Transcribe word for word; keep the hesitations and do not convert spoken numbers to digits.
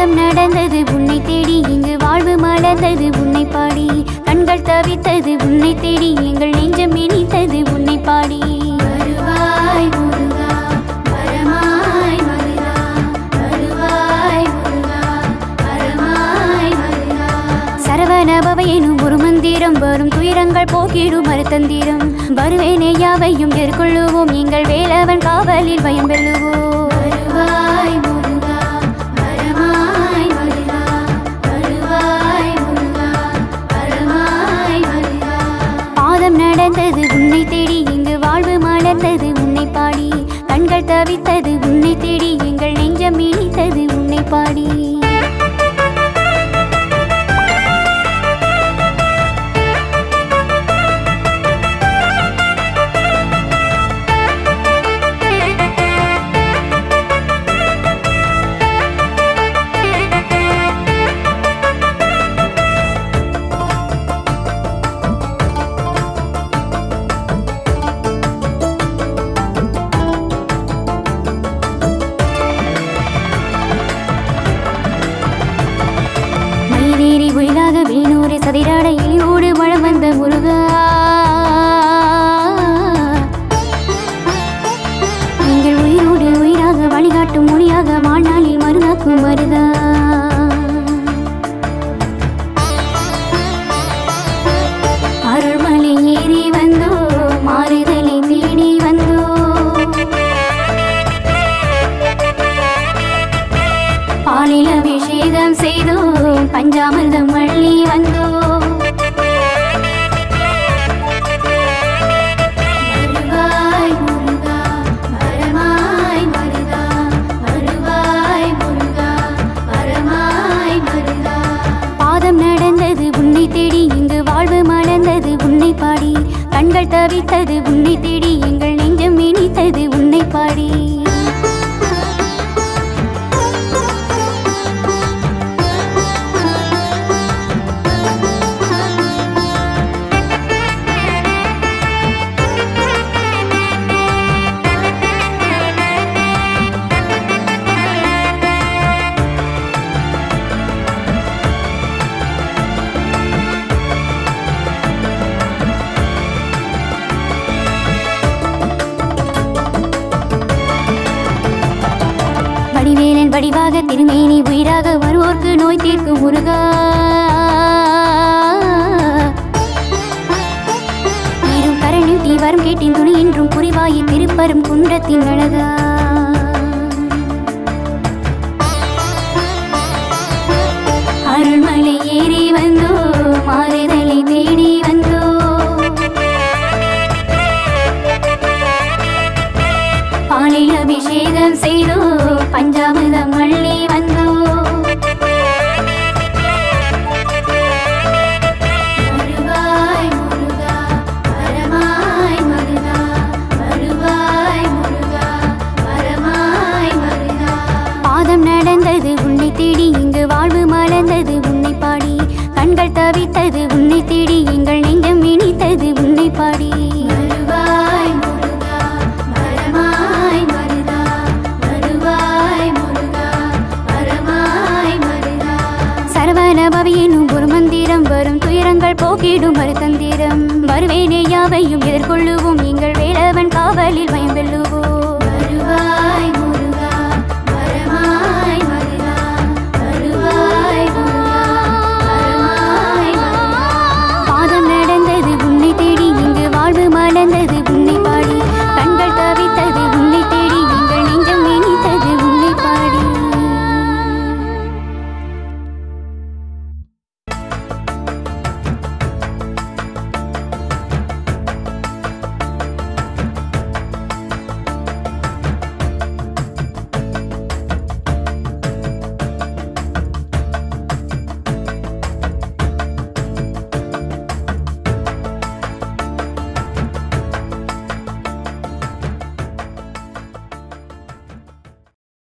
பாதம் நடந்தது உன்னை தேடி இங்கு வாழ்வு மலர்ந்தது உன்னை பாடி கண்கள் தவித்தது உன்னை தேடி எங்கள் நெஞ்சம் இனித்தது உன்னை பாடி வருவாய் முருகா வரமாய் மருகா வருவாய் முருகா வரமாய் மருகா சரவணபவ எனும் ஒரு மந்திரம் வரும் துயரங்கள் போக்கிடும் மறுத்தந்திரம் வருவேனே யாவையும் எதிர்கொள்ளுவோம் எங்கள் வேலவன் காவலில் பயம் வெல்லுவோம் வருவாய் முருகா வரமாய் மருகா வருவாய் முருகா வரமாய் மருகா பாதம் நடந்தது உன்னை தேடி இங்கு வாழ்வு மலர்ந்தது உன்னை பாடி கண்கள் தவித்தது உன்னை தேடி எங்கள் நெஞ்சம் இனித்தது உன்னை பாடி வேணூரை சதிராட இலியோடு வளம் வந்த முருகா நீங்கள் உயிரோடு உயிராக வழிகாட்டும் மொழியாக வாழ்நாளில் மருதாக்கும் மருதா அருள்மலை ஏறி வந்தோ மாறுதலை தேடி வந்தோ பாலில் அபிஷேகம் செய்தோ பஞ்சாமிர்தம் மள்ளி வந்தோ வருவாய் முருகா வரமாய் மருகா வருவாய் முருகா வரமாய் மருகா பாதம் நடந்தது உன்னை தேடி இங்கு வாழ்வு மலர்ந்தது உன்னை பாடி கண்கள் தவித்தது உன்னை தேடி எங்கள் நெஞ்சம் இனித்தது உன்னை பாடி வடிவேலன் வடிவாக திருமேனி உயிராக வருவோர்க்கு நோய் தீர்க்கும் முருகா நீரும் கரணிட்டி வரும் கேட்டின் துணி என்றும் புரிவாயி திருப்பரும் குன்றத்தின் அழகா அருள்மலை ஏறி வந்தோ மாறுதலை தேடி வந்தோ பாலில் அபிஷேகம் செய்தோ பஞ்சாமிர்தம் மள்ளி வந்தோ வருவாய் முருகா வரமாய் மருகா வருவாய் முருகா வரமாய் மருகா பாதம் நடந்தது உன்னை தேடி இங்கு வாழ்வு மலர்ந்தது உன்னை பாடி கண்கள் தவித்தது உன்னை தேடி எங்கள் நெஞ்சம் இனித்தது உன்னை பாடி வருவாய் முருகா வரமாய் மருகா வருவாய் முருகா வரமாய் மருகா சரவணபவ எனும் ஒரு மந்திரம் வரும் துயரங்கள் போக்கிடும் மறுத்தந்திரம் வருவேனே யாவையும் எதிர்கொள்ளுவோம் எங்கள் வேலவன் காவலில் பயம் வெல்லுவோம் வருவாய்